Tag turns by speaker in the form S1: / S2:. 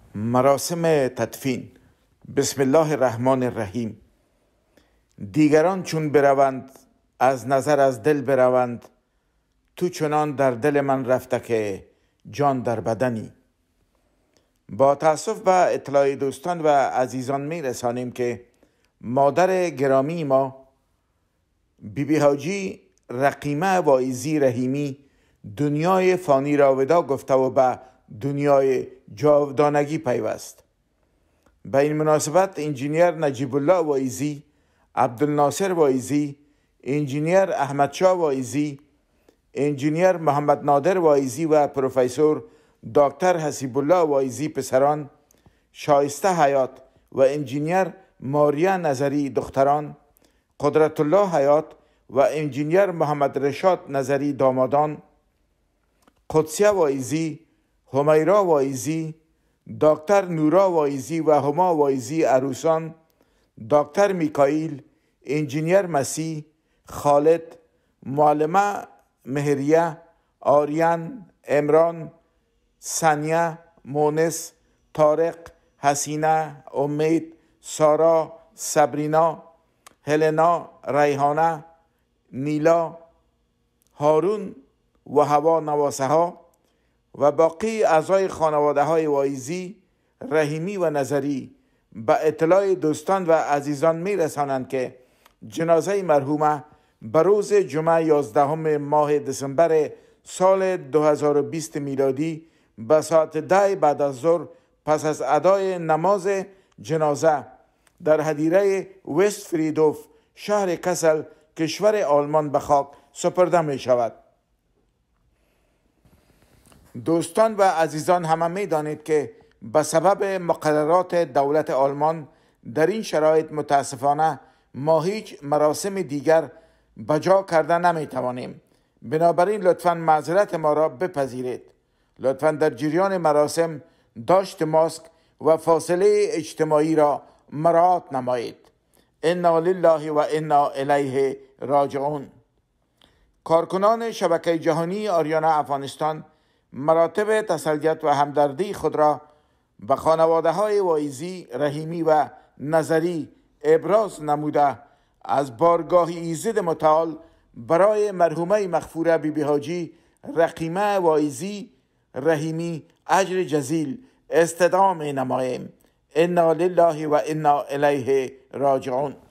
S1: مراسم تدفین. بسم الله الرحمن الرحیم. دیگران چون بروند از نظر از دل بروند، تو چنان در دل من رفته که جان در بدنی. با تأسف به اطلاع دوستان و عزیزان می رسانیم که مادر گرامی ما بیبی حاجی رقیمه واعظی رحیمی دنیای فانی را ودا گفته و به دنیای جاودانگی پیوست. به این مناسبت انجینیر نجیب الله واعظی، عبدالناصر واعظی، انجینیر احمدشاه واعظی، انجینیر محمد نادر واعظی و پروفسور دکتر حسیب الله واعظی پسران، شایسته حیات و انجینیر ماریا نظری دختران، قدرت الله حیات و انجینیر محمد رشاد نظری دامادان، قدسیه واعظی، همیرا واعظی، دکتر نورا واعظی و هما واعظی عروسان، دکتر میکائیل، انجینیر مسیح، خالد، معلمه مهریه، آریان، امران، سانیا، مونس، طارق، حسینه، امید، سارا، سبرینا، هلنا، ریحانه، نیلا، هارون و هوا نواسه ها و باقی اعضای خانواده های واعظی رحیمی و نظری به اطلاع دوستان و عزیزان می رسانند که جنازه مرحومه به روز جمعه 11 ماه دسامبر سال 2020 میلادی به ساعت 10 بعد از ظهر پس از ادای نماز جنازه در هدیره وست فریدوف شهر کسل کشور آلمان به خاک سپرده می شود. دوستان و عزیزان همه می دانید که به سبب مقررات دولت آلمان در این شرایط متاسفانه ما هیچ مراسم دیگر بجا کرده نمی توانیم. بنابراین لطفاً معذرت ما را بپذیرید. لطفاً در جریان مراسم داشت ماسک و فاصله اجتماعی را مراعات نمایید. انا لله و انا الیه راجعون. کارکنان شبکه جهانی آریانا افغانستان مراتب تسلیت و همدردی خود را به خانواده های واعظی رحیمی و نظری ابراز نموده از بارگاه ایزد متعال برای مرحومه مغفوره بیبی حاجی رقیمه واعظی رحیمی اجر جزیل استدعا می نماییم. انا لله و انا الیه راجعون.